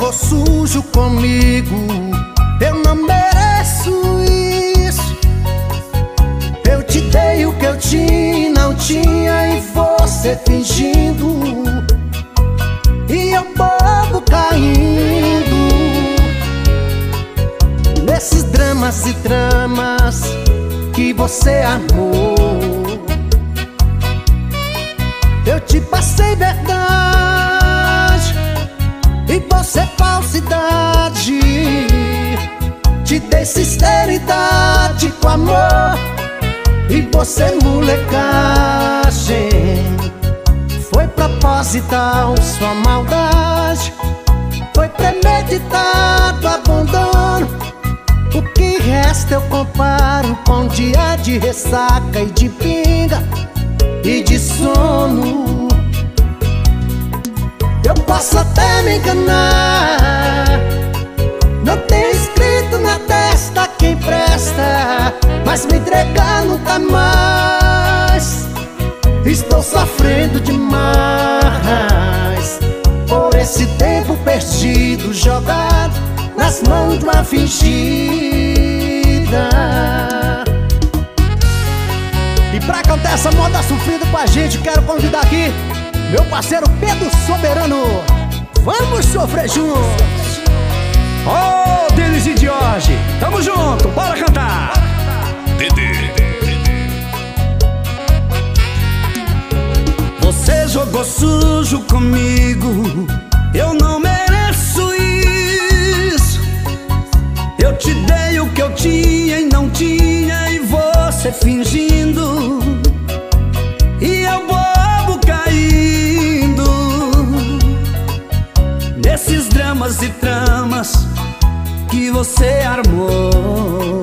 jogou sujo comigo. Eu não mereço isso. Eu te dei o que eu tinha, não tinha, e você fingindo, e eu bobo caindo nesses dramas e tramas que você amou. Eu te passei verdade e você falsidade. Te dei sinceridade com amor e você molecagem. Foi proposital sua maldade, foi premeditado abandono. O que resta eu comparo com um dia de ressaca e de pinga e de sono. Eu posso até me enganar, não tem escrito na testa quem presta, mas me entregar nunca mais. Estou sofrendo demais por esse tempo perdido, jogado nas mãos de uma fingida. E pra cantar essa moda sofrida com a gente, quero convidar aqui meu parceiro Pedro Soberano. Vamos sofrer juntos. Ô, Denis e Jorge, tamo junto, bora cantar. Dedê. Você jogou sujo comigo, eu não mereço isso. Eu te dei o que eu tinha e não tinha, e você fingindo, e eu bobo caindo nesses dramas e tramas que você armou.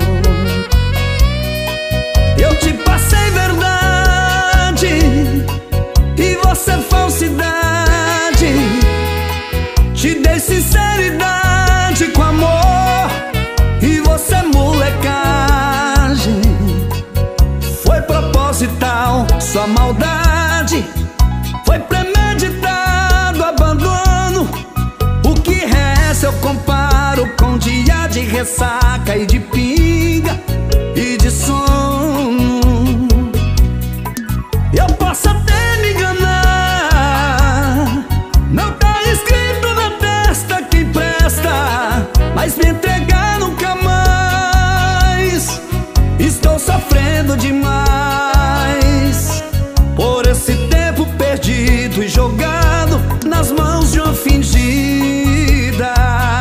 Eu te passei verdade e você falsidade. Te dei sinceridade com amor e você molecagem. Foi proposital sua maldade, foi premeditado abandono. O que resta eu comparo com um dia de ressaca e de pinga e de sono. Eu posso até me enganar, não tá escrito na testa quem presta, mas me entregar nunca mais. Estou sofrendo demais por esse tempo perdido e jogado nas mãos de uma fingida.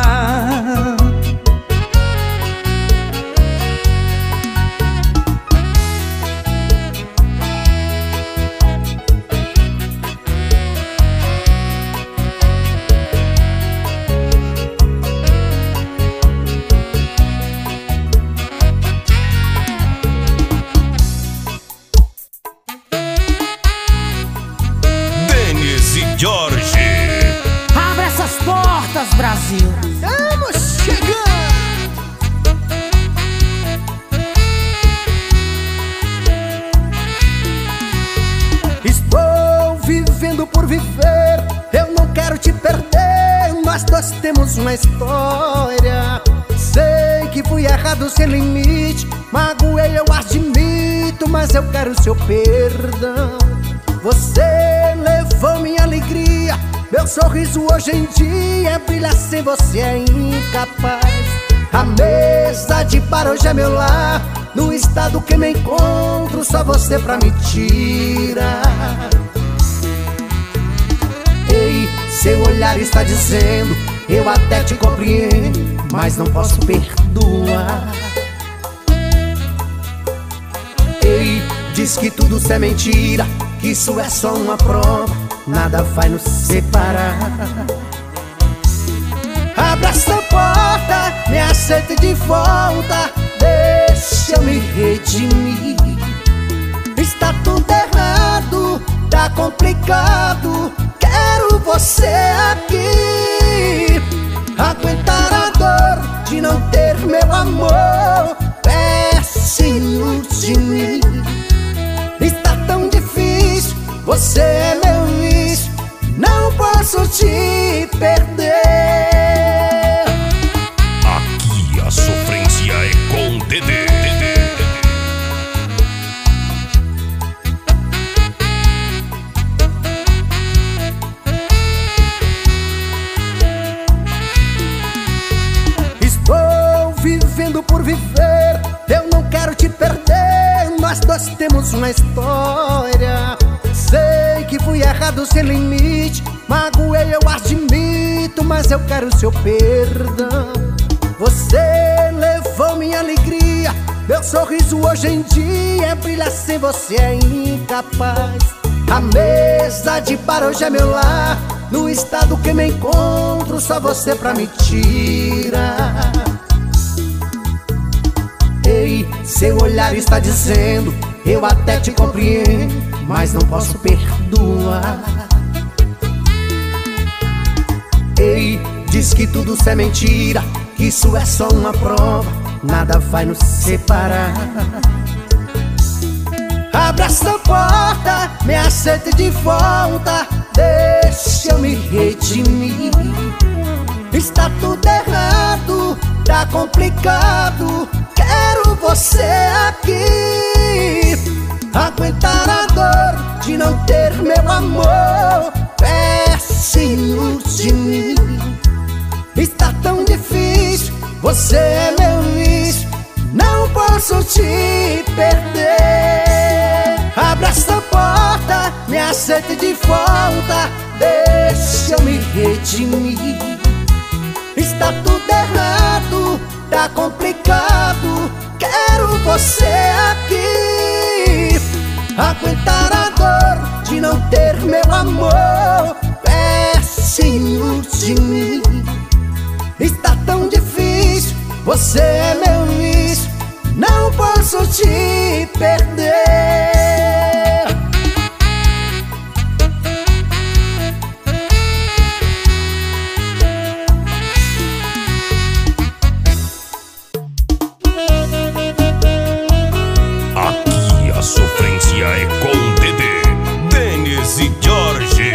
Jorge. Abre essas portas, Brasil. Estamos chegando. Estou vivendo por viver, eu não quero te perder. Nós dois temos uma história. Sei que fui errado sem limite, magoei, eu admito, mas eu quero seu perdão. Você levou minha alegria, meu sorriso hoje em dia brilha, sem você é incapaz. A mesa de bar hoje é meu lar, no estado que me encontro, só você pra me tirar. Ei, seu olhar está dizendo, eu até te compreendo, mas não posso perdoar. Ei, diz que tudo isso é mentira, que isso é só uma prova, nada vai nos separar. Abra essa porta, me aceite de volta, deixa eu me redimir. Está tudo errado, tá complicado, quero você aqui. Aguentar a dor de não ter meu amor, péssimo de mim. Está tão difícil, você é meu vício, não posso te perder. temos uma história. Sei que fui errado sem limite, magoei, eu admito, mas eu quero seu perdão. Você levou minha alegria, meu sorriso hoje em dia brilha, sem você é incapaz. A mesa de bar hoje é meu lar, no estado que me encontro, só você pra me tirar. Ei, seu olhar está dizendo, eu até te compreendo, mas não posso perdoar. Ei, diz que tudo isso é mentira, que isso é só uma prova, nada vai nos separar. Abra essa porta, me aceite de volta, deixa eu me redimir. Está tudo errado, tá complicado, quero você aqui. Aguentar a dor de não ter meu amor pertinho de mim. Está tão difícil, você é meu vício, não posso te perder. Abra essa porta, me aceite de volta, deixa eu me redimir. Está tudo errado, tá complicado, quero você aqui. Aguentar a dor de não ter meu amor pertinho de mim. Está tão difícil, você é meu vício, não posso te perder. Aqui a sofrência é com Dedê, Denis e Jorge.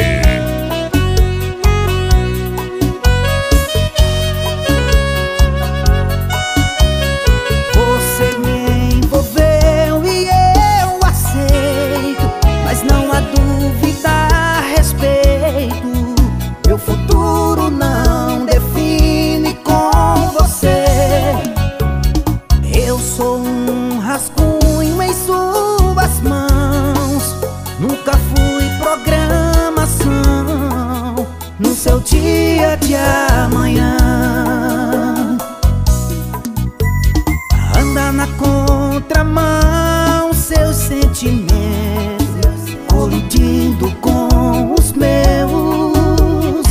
Você me envolveu e eu aceito, mas não há dúvida a respeito. Meu futuro não define com você. Eu sou um rascunho em suas mãos, nunca fui programação no seu dia de amanhã. Anda na contramão, seus sentimentos colidindo com os meus.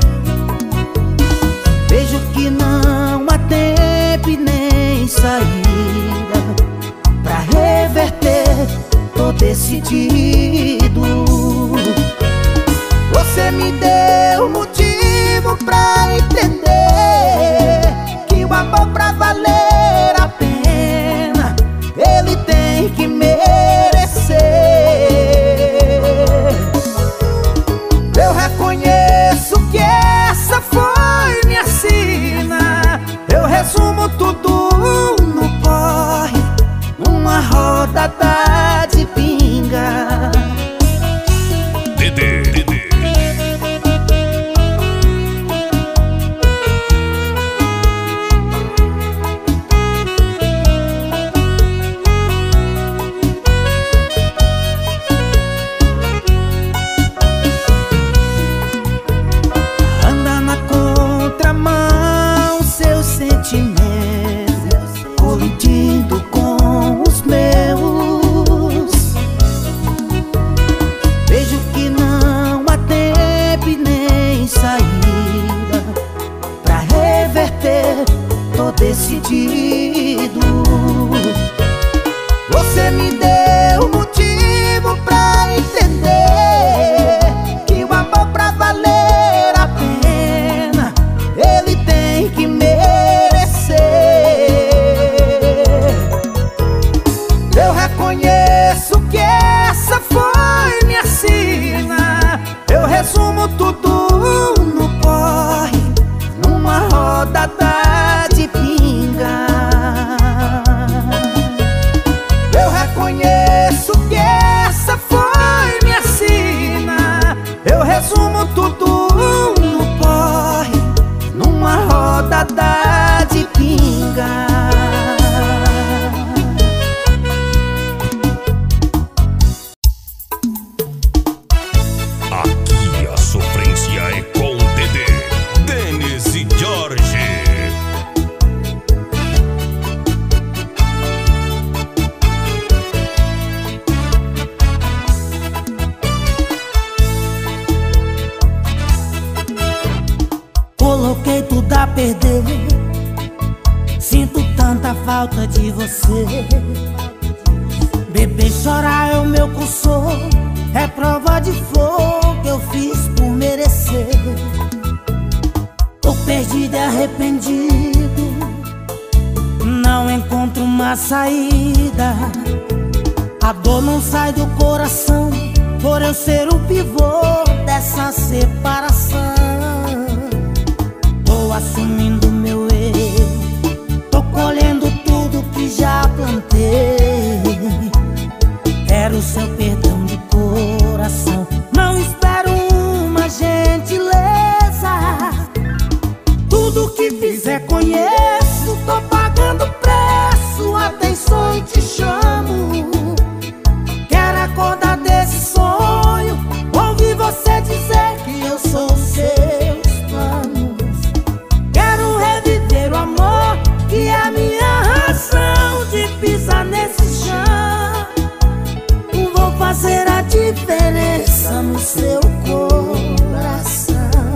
Vejo que não há tempo e nem saída pra reverter, tô decidido. Você me deu motivo pra entender que o amor pra valer a pena, ele tem que merecer. Eu reconheço que essa foi minha sina, eu resumo tudo no corre, uma rodada de pinga. Dedê. Anda na contramão, seus sentimentos colidindo com os meus. Vejo que não há tempo e nem saída pra reverter, tô decidido. Você me deu motivo pra entender que o amor pra valer a pena, ele tem que merecer. Eu reconheço que essa foi minha sina, eu resumo tudo no corre, numa rodada de pinga. perder. Sinto tanta falta de você. Beber, chorar é o meu consolo, é prova de flor que eu fiz por merecer. Tô perdido e arrependido, não encontro uma saída. A dor não sai do coração, por eu ser o pivô dessa separação. Tô assumindo meu erro, tô colhendo tudo que já plantei. Quero seu perdão de coração, não espero uma gentileza. Tudo que fizer conheço, tô pagando preço, atenção e te chamo. Quero acordar desse sonho, ouvir você dizer que eu sou seus planos. Quero reviver o amor, que é a minha razão de pisar nesse chão. Vou fazer a diferença no seu coração.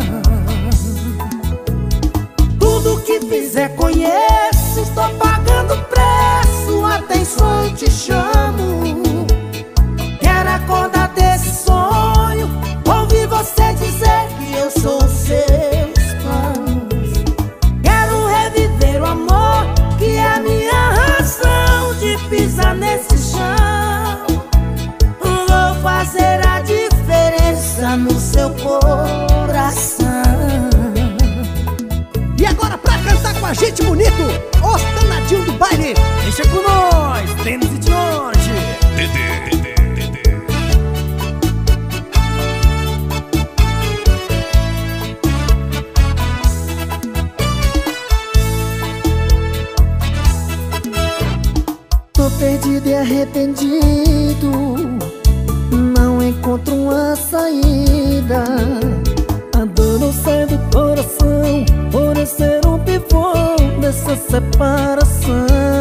Tudo que fizer conheço, estou pagando preço, atenção e te chamo. Quero acordar desse sonho, ouvir você dizer que eu sou seus planos. Quero reviver o amor, que é a minha razão de pisar nesse chão. Vou fazer a diferença no seu coração. E agora pra cantar com a gente bonito, os danadinhos do baile. Deixa com nós, Denis e Jorge. Dedê. Tô perdido e arrependido, não encontro uma saída. A dor não sai do coração, por eu ser um pivô dessa separação.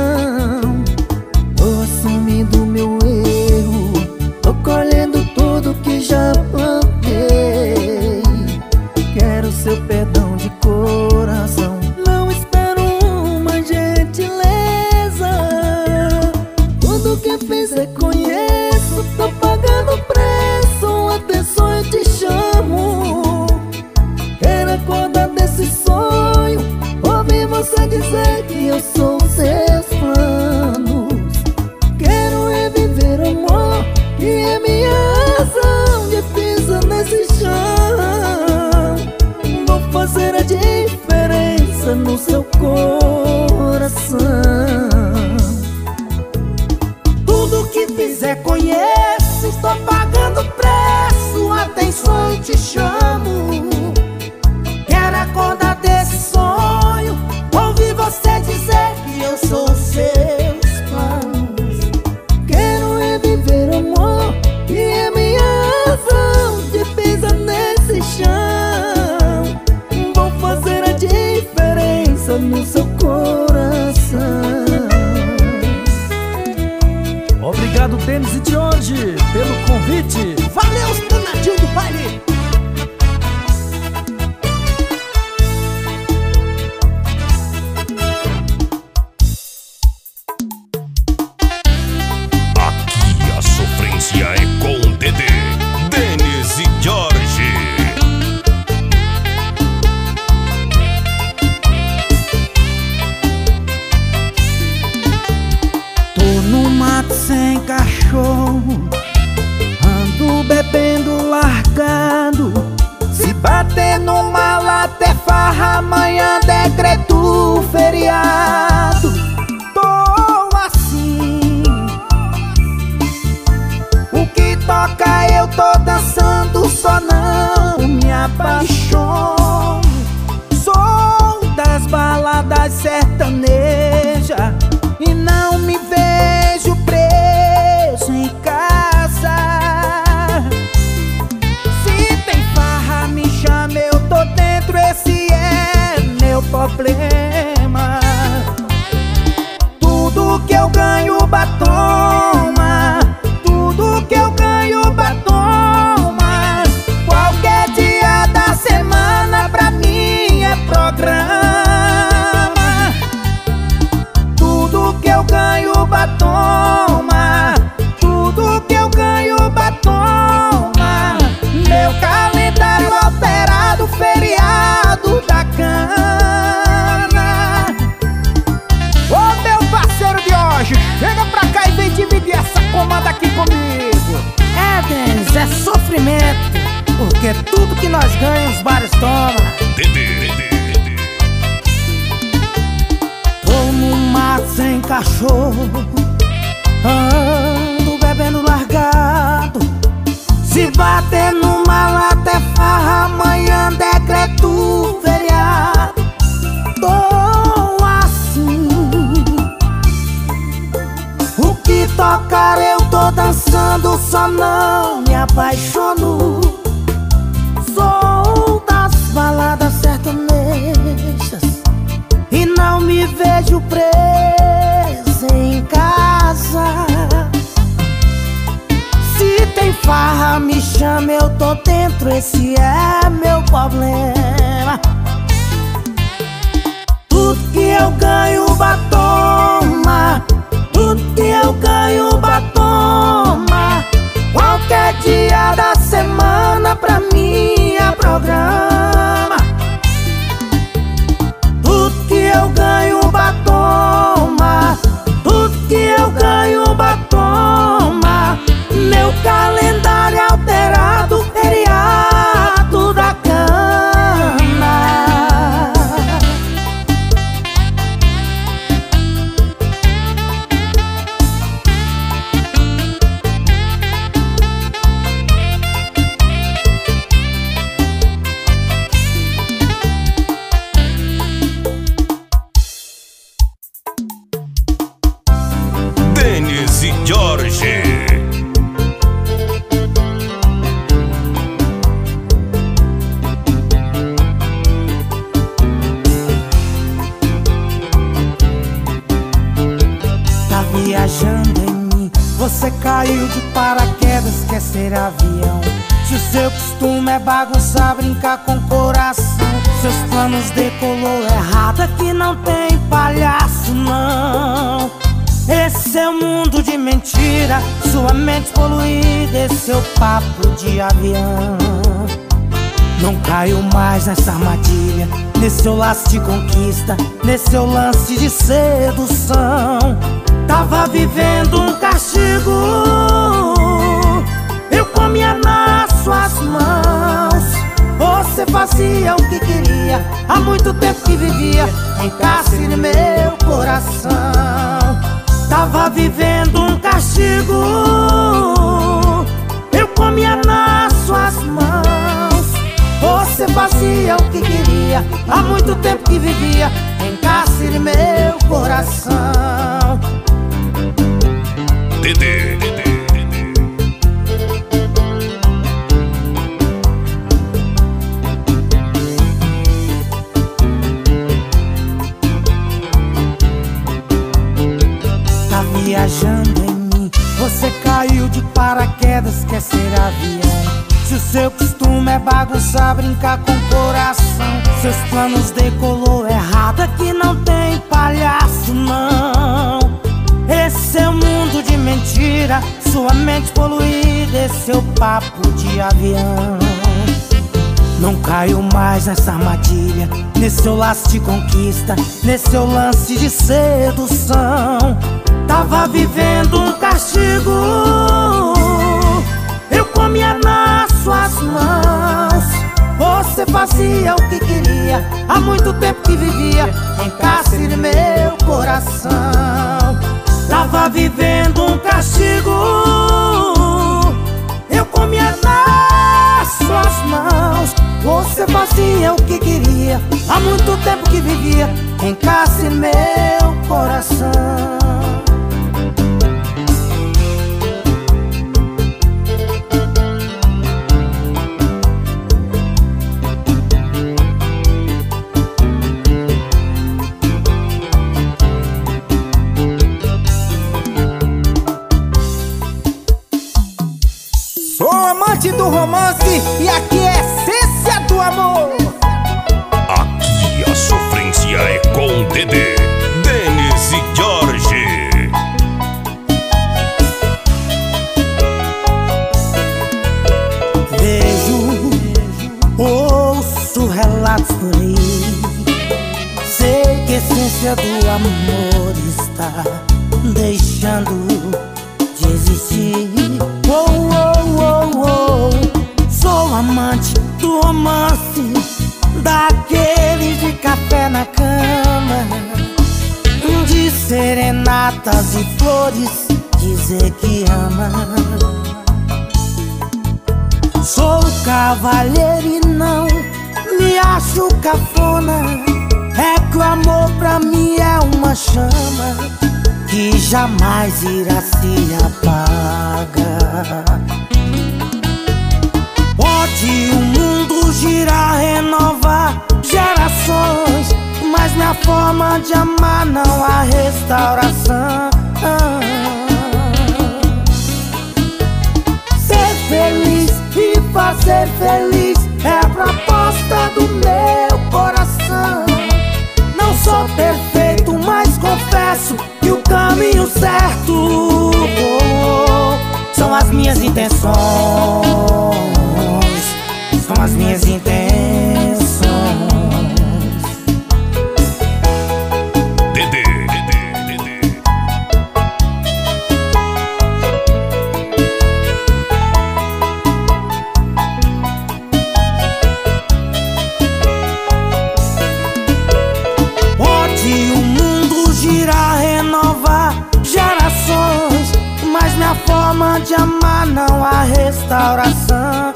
Tô assumindo meu erro, tô colhendo tudo que já plantei. Quero seu perdão de coração, não espero uma gentileza. Tudo que fizer conheço, tô pagando preço, atenção eu te chamo. Quero acordar desse sonho, ouvir você dizer que eu sou seus planos. Quero reviver o amor, que é minha razão de pisar nesse chão. Vou fazer a diferença no seu coração. Tudo que fizer conheço, estou pagando preço, atenção e te chamo. Quero acordar desse sonho, ouvir você dizer que eu sou seus planos. Quero reviver o amor, que é minha razão de pisar nesse chão. Vou fazer a diferença no seu coração. Obrigado, Denis e Jorge, pelo convite. Valeu, os danadinhos do baile. Aqui a sofrência é com Dedê, Denis e Jorge. Tô no mato sem cachorro, ando bebendo largado. Se bater numa lata é farra, amanhã decreto feriado. Tô assim, o que toca eu tô dançando, só não me apaixono. Sou das baladas sertanejas e não me vejo preso em casa. Se tem farra, me chama, eu tô dentro, esse é meu problema. é sofrimento, porque tudo que nós ganhamos os bares tomam. Tô no mato sem cachorro, ando bebendo largado. Se bater numa lata é farra, amanhã decreto feriado. Tô assim, o que tocar eu tô dançando, só não me apaixono. Sou das baladas sertanejas e não me vejo presa em casa. Se tem farra, me chama, eu tô dentro, esse é meu problema. Tudo que eu ganho batoma, tudo que eu ganho batoma. Qualquer dia da semana pra mim é programa. Tudo que eu ganho batoma, tudo que eu ganho batoma. Meu calendário é alterado, feriado da cana. Dennis e Jorge. Viajando em mim, você caiu de paraquedas, quer ser avião. Se o seu costume é bagunçar, brincar com o coração, seus planos decolou errado, aqui não tem palhaço não. Esse é um mundo de mentira, sua mente poluída, esse seu papo de avião. Não caio mais nessa armadilha, nesse seu laço de conquista, nesse seu lance de sedução. Tava vivendo um castigo, eu comia nas suas mãos. Você fazia o que queria, há muito tempo que vivia em cárcere meu coração. Tava vivendo um castigo, eu comia nas suas mãos. Você fazia o que queria, há muito tempo que vivia em cárcere meu coração. Dedê. Tá viajando em mim, você caiu de paraquedas, quer ser avião. Se o seu costume é bagunçar, brincar com o coração, seus planos decolou errado, aqui não tem palhaço não. Esse é um mundo de mentira, sua mente poluída, esse seu papo de avião. Não caio mais nessa armadilha, nesse seu laço de conquista, nesse seu lance de sedução. Tava vivendo um castigo, eu comia nas suas mãos. Você fazia o que queria, há muito tempo que vivia em cárcere meu coração. Tava vivendo um castigo, eu comia nas suas mãos. Você fazia o que queria, há muito tempo que vivia em cárcere meu coração. Do romance, e aqui é a essência do amor. Aqui a sofrência é com Dedê, Dennis e Jorge. Vejo, ouço relatos por aí, sei que a essência do amor está deixando de existir. Oh, oh, oh, oh. cartas e flores, dizer que ama. Sou cavalheiro e não me acho cafona. É que o amor pra mim é uma chama que jamais irá se apagar. Pode o mundo girar, renovar gerações, mas minha forma de amar não há restauração. Ser feliz e fazer feliz é a proposta do meu coração. Não sou perfeito, mas confesso que o caminho certo são as minhas intenções. São as minhas intenções. Minha forma de amar não há restauração.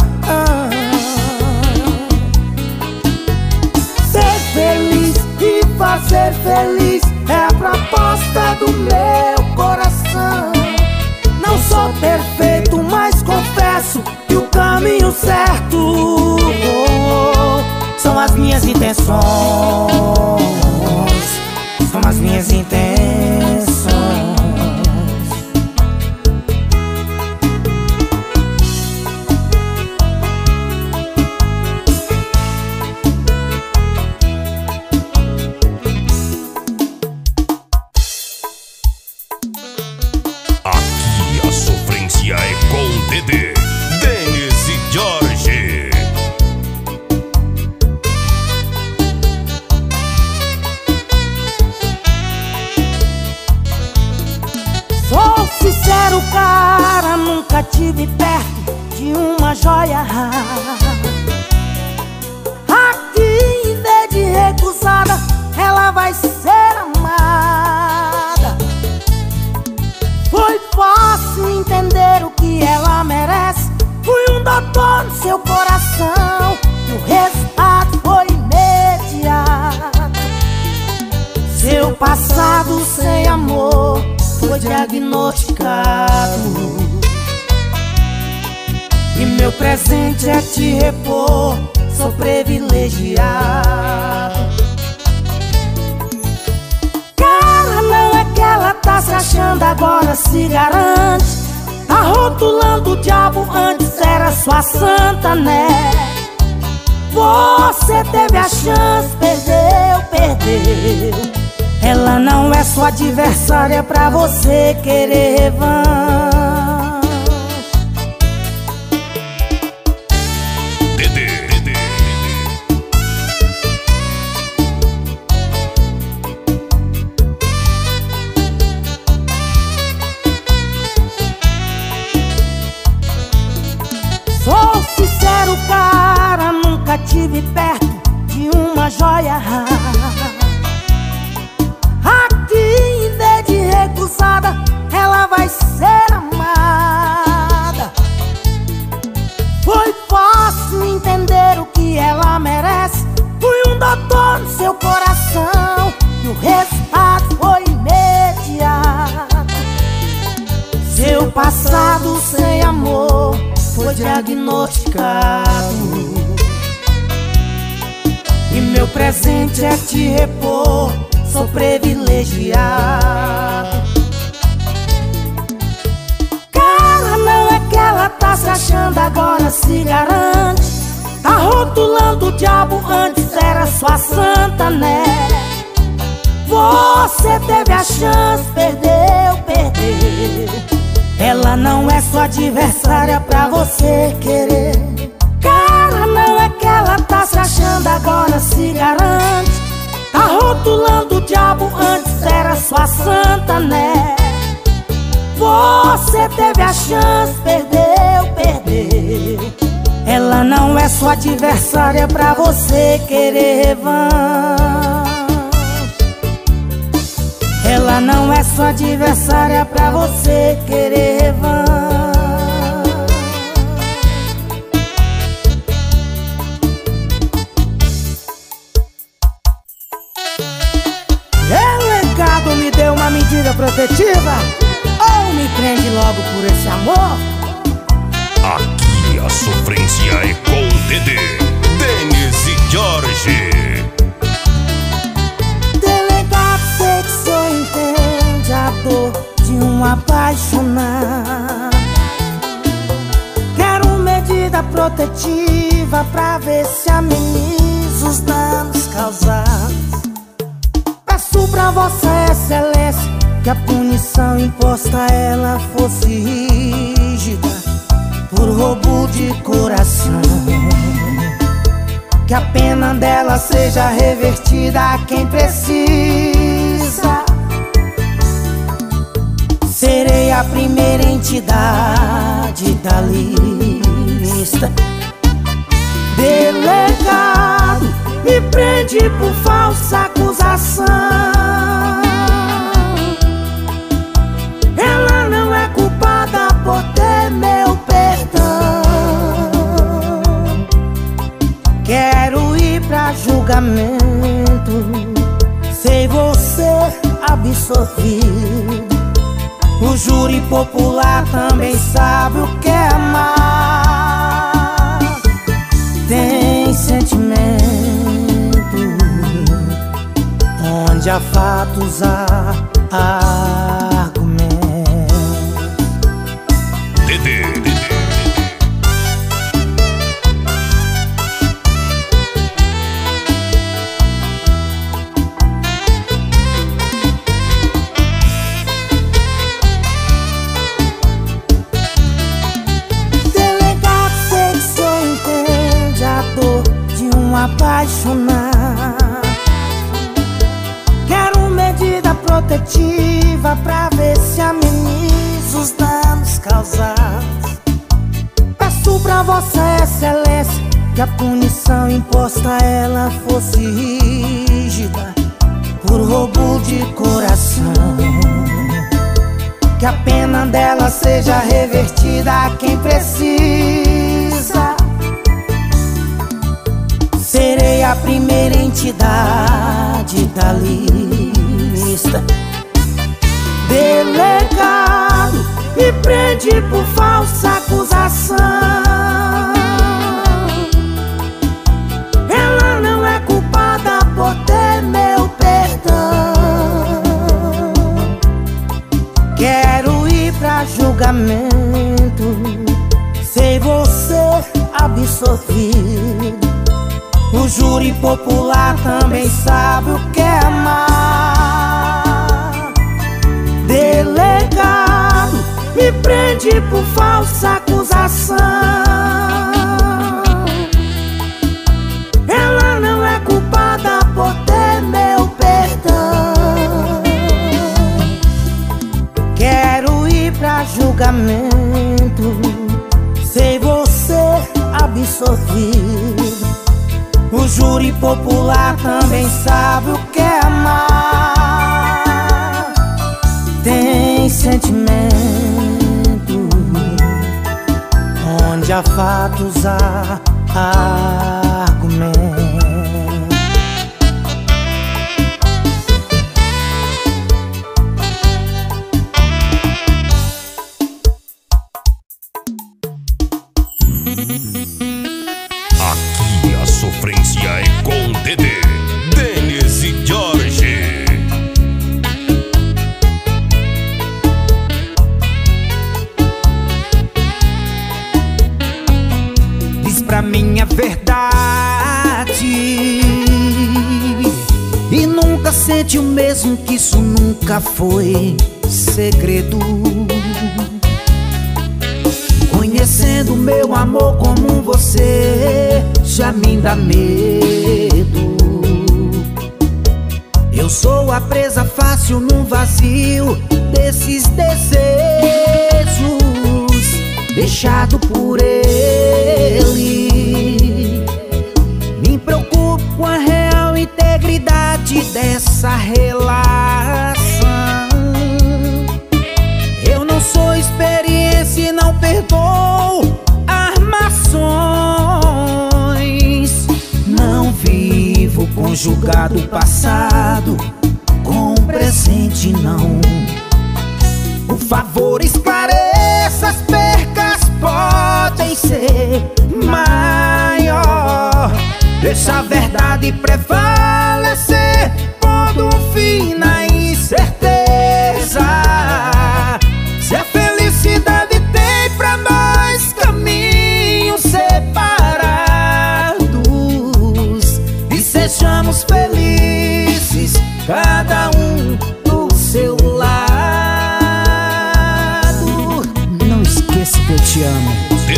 Ser feliz e fazer feliz é a proposta do meu coração. Não sou perfeito, mas confesso que o caminho certo são as minhas intenções. São as minhas intenções. É com Dedê, Denis e Jorge. Sou sincero, cara, nunca tive perto de uma joia rara. Aqui, em vez de recusada, ela vai ser amada. Foi fácil entender o que ela merece. Fui um doutor no seu coração e o resultado foi imediato. Seu passado sem amor foi diagnosticado e meu presente é te repor. Sou privilegiado. Cara, não é que ela tá se achando, agora se garante. Tá rotulando o diabo, antes era sua santa, né? Você teve a chance, perdeu. Ela não é sua adversária pra você querer revanche. Sou sincero, cara, nunca tive perto de uma joia rara. Aqui, em vez de recusada, ela vai ser amada. Foi fácil entender o que ela merece. Fui um doutor no seu coração e o resultado foi imediato. Seu passado sem amor foi diagnosticado e meu presente é te repor. Sou privilegiado. Cara, não é que ela tá se achando, agora se garante. Tá rotulando o diabo, antes era sua santa, né? Você teve a chance, perdeu. Ela não é sua adversária pra você querer. Cara, não é que ela tá se achando, agora se garante. Tá rotulando o diabo, antes era sua santa, né? Você teve a chance, perdeu. Ela não é sua adversária pra você querer revanche. Ela Ela não é sua adversária pra você querer revanche. Delegado, me dê uma medida protetiva ou me prende logo por esse amor. Aqui a sofrência é com Dedê, Denis e Jorge. Delegado, sei que só entende a dor de um apaixonado. Quero medida protetiva pra ver se ameniza os danos causados. Peço pra Vossa Excelência que a punição imposta a ela fosse rígida por roubo de coração. Que a pena dela seja revertida a quem precisa. Serei a primeira entidade da lista. Delegado, me prende por falsa acusação. Ela não é culpada por ter meu perdão. Quero ir pra julgamento sem você absolvido. O júri popular também sabe o que é amar. Tem sentimento onde há fatos, há argumentos. Delegado, sei que só entende a dor de um apaixonado. Quero medida protetiva pra ver se ameniza os danos causados. Peço pra Vossa Excelência que a punição imposta a ela fosse rígida por roubo de coração. Que a pena dela seja revertida a quem precisa. Serei a primeira entidade da lista. Delegado, me prende por falsa acusação. Ela não é culpada por ter meu perdão. Quero ir pra julgamento sem você absolvido. O júri popular também sabe o que é amar. Delegado, me prende por falsa acusação. Ela não é culpada por ter meu perdão. Quero ir pra julgamento sem você absolvido. O júri popular também sabe o que é amar. Tem sentimento onde há fatos, há argumentos. Aqui a sofrência é com Dedê, Denis e Jorge. Diz pra mim a verdade E nunca sente o mesmo, que isso nunca foi segredo. Conhecendo meu amor como você, já me dá medo. Eu sou a presa fácil num vazio desses desejos, deixado por ele. Me preocupo com a real integridade dessa relação. conjugar do passado com o presente não. Por favor, esclareça, as percas podem ser maior. Deixa a verdade prevalecer, pondo um fim na incerteza. Se a felicidade tem pra nós caminhos separados, e sejamos felizes, cada um do seu lado. Não esqueça que eu te amo.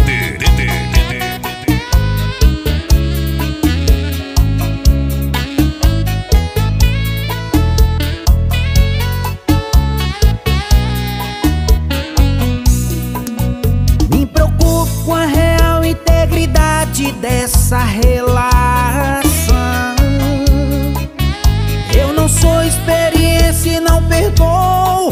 Me preocupo com a real integridade dessa relação. Eu não sou experiência e não perdoo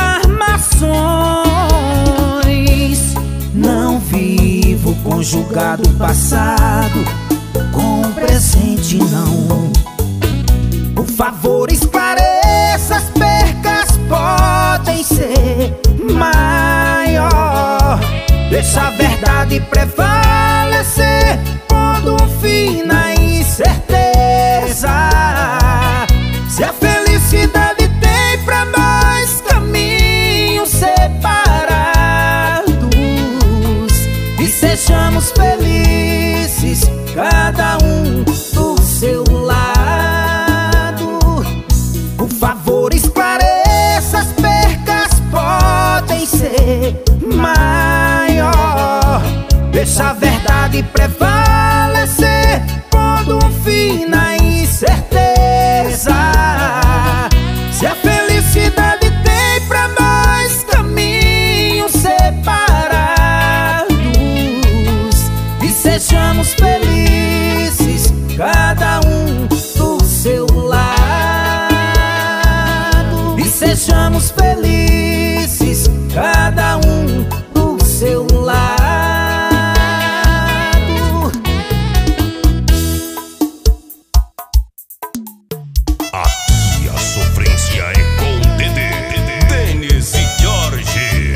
armações. Não vivo conjugado o passado com o presente não. Por favor, esclareça, as percas podem ser maior. Deixa a verdade prevalecer, pondo um fim na incerteza. Se a felicidade tem pra nós caminhos separados, e sejamos felizes, cada um do seu lado. Por favor, esclareça, as percas podem ser maior. Deixa a verdade prevalecer, pondo um fim na incerteza. Se a felicidade tem pra nós caminhos separados, e sejamos felizes, cada um do seu lado. E sejamos felizes, cada um do seu lado. Aqui a sofrência é com Dedê, Denis e Jorge.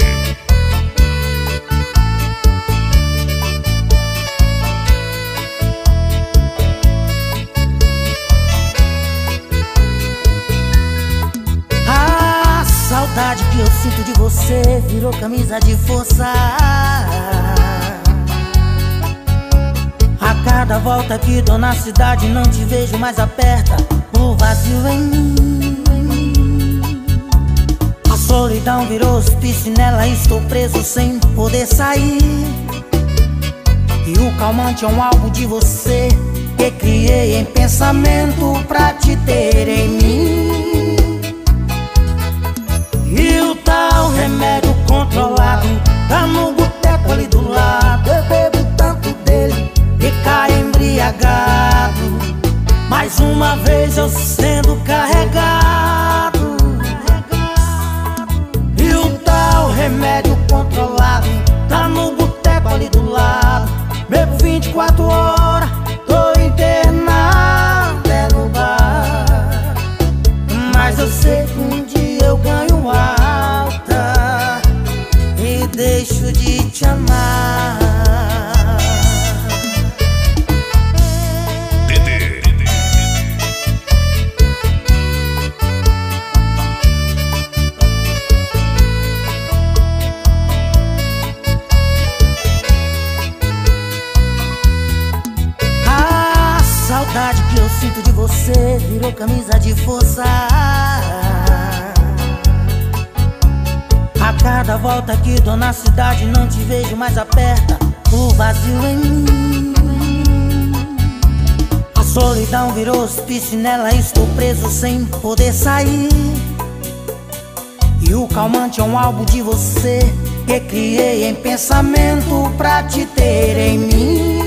A saudade que eu sinto de você virou camisa de força. A cada volta que dou na cidade não te vejo mais, aperta o vazio em mim. A solidão virou hospício, nela estou preso sem poder sair. E o calmante é um álbum de você que criei em pensamento pra te ter em mim. E o tal remédio controlado tá no boteco ali do lado. Eu bebo tanto dele que caio embriagado, mais uma vez eu sendo carregado. E o tal remédio controlado tá no boteco ali do lado. Bebo 24 horas, tô internado é no bar. Mas eu sei que um dia eu ganho alta e deixo de te amar. A saudade que eu sinto de você virou camisa de força. A cada volta que dou na cidade não te vejo mais, aperta o vazio em mim. A solidão virou hospício, nela estou preso sem poder sair. E o calmante é um álbum de você que criei em pensamento pra te ter em mim.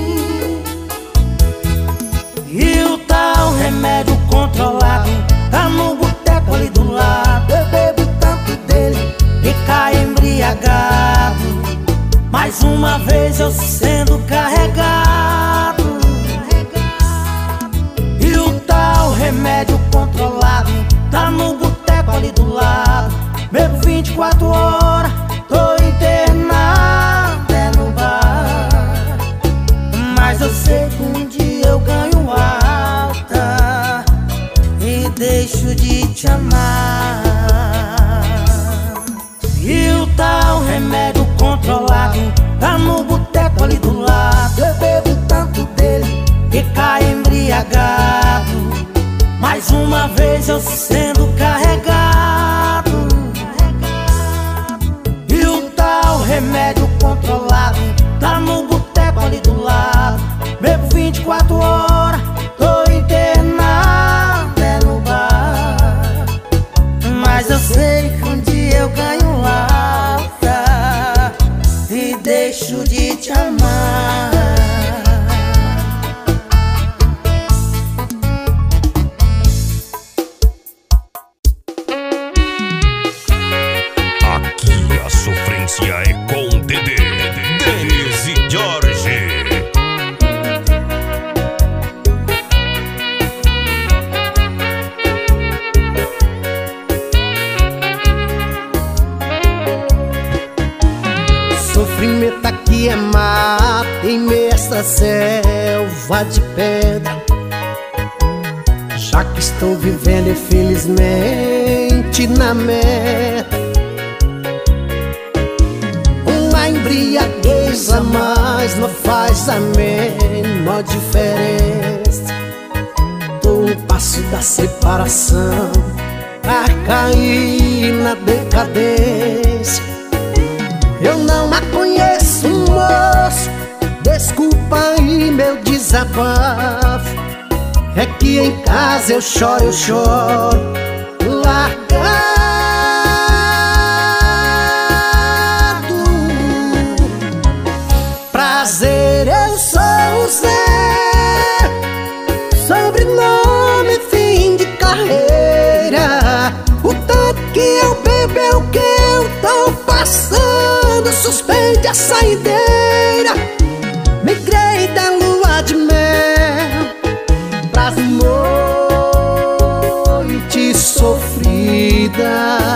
E o tal remédio controlado tá no boteco ali do lado. Eu bebo tanto dele e caio embriagado, mais uma vez eu sendo carregado. E o tal mas eu sei que um dia eu ganho alta e deixo de te amar. E o tal remédio controlado tá no boteco ali do lado. Eu bebo tanto dele que cai embriagado. Mais uma vez eu sendo carregado. E o tal remédio controlado tá no boteco ali do lado. Bebo 24 horas, tô internado no bar. Mas eu sei que um dia eu ganho alta e deixo de te amar. Aqui a sofrência é com Dedê, Denis e Jorge. Sofrimento aqui é mato em meio a essa selva de pedra. Já que estou vivendo infelizmente na merda, uma embriaguez a mais não faz a menor diferença. Tô um passo da separação pra cair na decadência. Eu não a conheço, moço, desculpa aí meu desabafo. É que em casa eu choro largado. Prazer, eu sou o Zé, sobrenome fim de carreira. O tanto que eu bebo é o que eu tô passando. Suspende a saideira, migrei da lua de mel pras noites sofridas.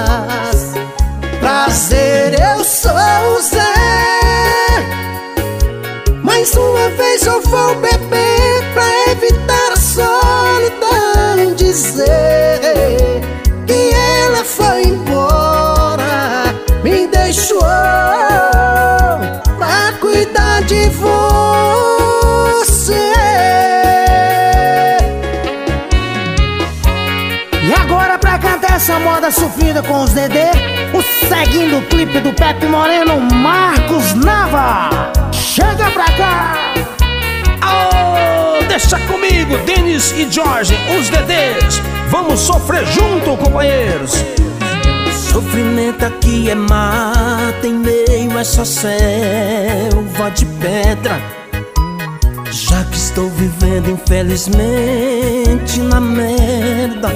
Prazer, eu sou o Zé, mais uma vez eu vou beber pra evitar a solidão. Dizer que ela foi embora, me deixou pra cuidar de você. E agora pra cantar essa moda sofrida com os Dedê, o seguindo o clipe do Pepe Moreno, Marcos Nava. Chega pra cá! Oh, deixa comigo, Denis e Jorge, os Dedês. Vamos sofrer junto, companheiros. Sofrimento aqui é mata em meio a essa selva de pedra. Já que estou vivendo infelizmente na merda,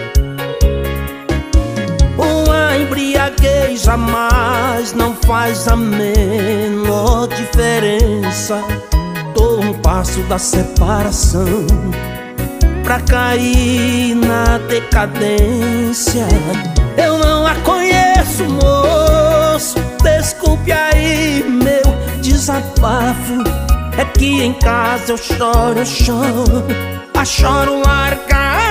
uma embriaguez jamais não faz a menor diferença. Tô um passo da separação pra cair na decadência. Eu não a conheço, moço, desculpe aí meu desabafo. É que em casa eu choro largado.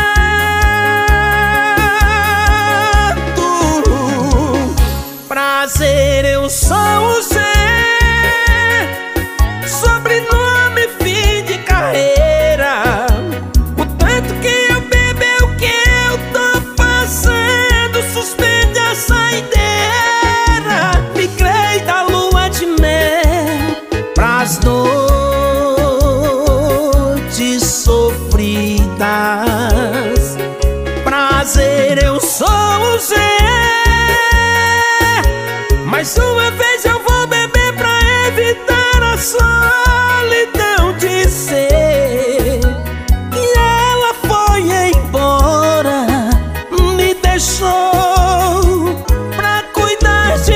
Prazer, eu sou o Zé, sobrenome fim de carreira. O tanto que eu bebo é o que eu tô passando. Suspende a saideira, migrei da lua de mel pras noites sofridas. Prazer, eu sou o Zé, mais uma vez eu vou beber pra evitar a solidão. Dizer que ela foi embora, me deixou pra cuidar de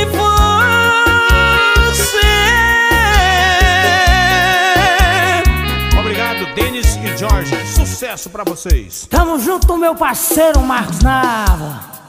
você. Obrigado, Denis e Jorge. Sucesso pra vocês. Tamo junto, meu parceiro Marcos Nava.